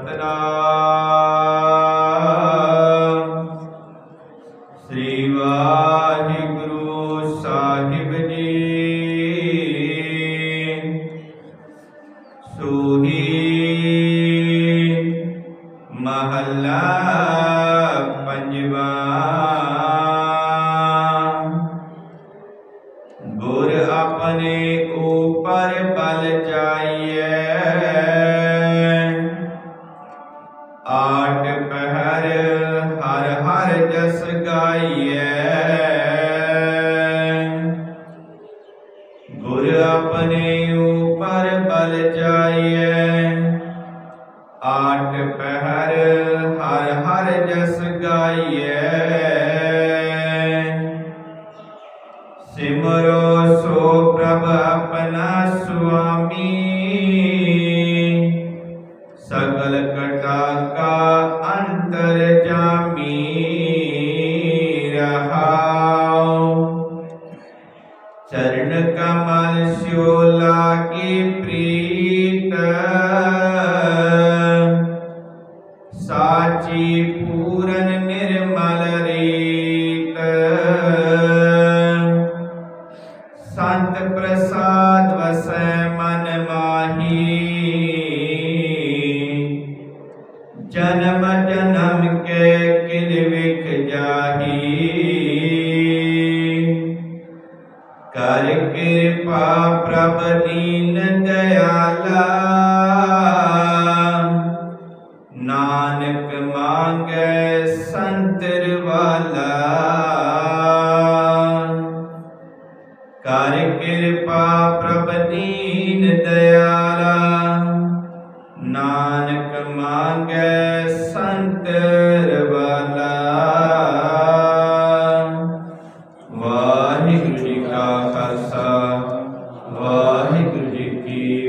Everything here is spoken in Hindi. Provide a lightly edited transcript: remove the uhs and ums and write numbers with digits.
सतनाम। श्री वाहिगुरु साहिब जी। सूही महला पंजवा। गुर अपने ऊपर बल जाइए, आठ पहर हर हर जस गाइए। गुर अपने ऊपर बल जाइए, आठ पहर हर हर जस गाइए। सिमरो सो प्रभ अपना स्वामी, सकल कटा का अंतर जामी रहाओ। चरण कमल स्यो लागी प्रीत, साची पूरन निर्मल रीत। संत प्रसाद वसै मन माही, जन्म जन्म के किल विख जाही। कर कृपा प्रभ दीन दयाला, नानक मांगे संतर वाला। कर कृपा प्रभ दीन दयाला, नानक मांगे संतर वाला। वाहिगुरु जी का खालसा, वाहिगुरु जी की